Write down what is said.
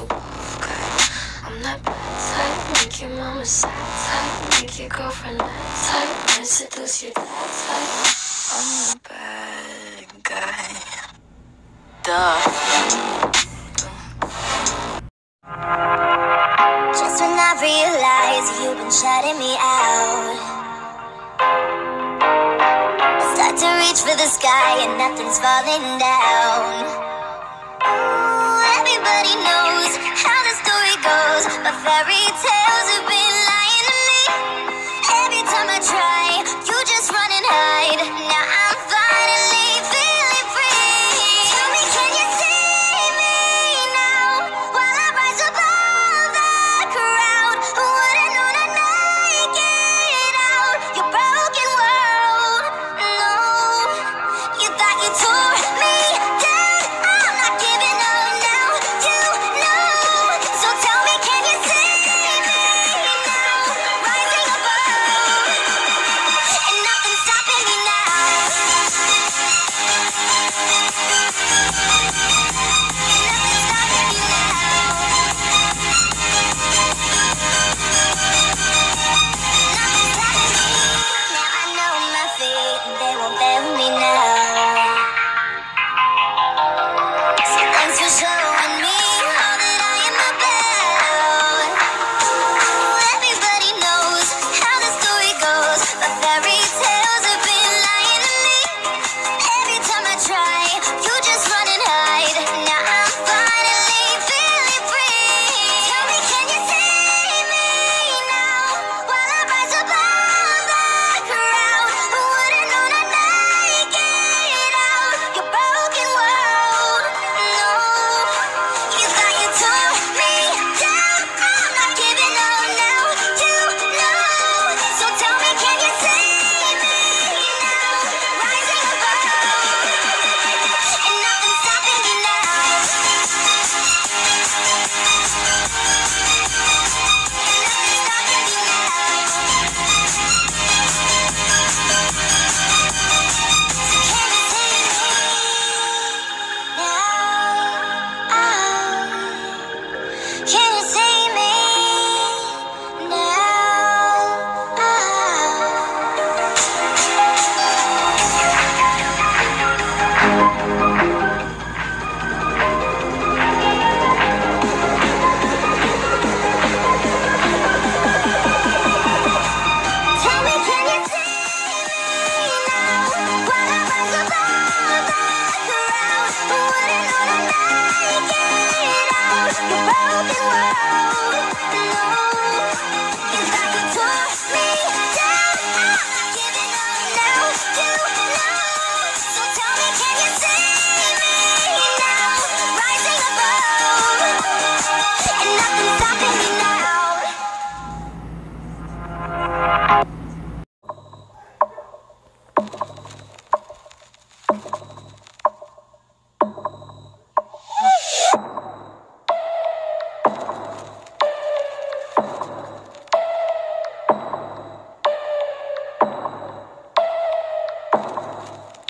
I'm that bad type, make your mama sad type, make your girlfriend mad type, and seduce your dad type. I'm the bad guy. Duh. Just when I realize you've been shutting me out, I start to reach for the sky and nothing's falling down. Everybody knows how the story goes, but fairy tales have been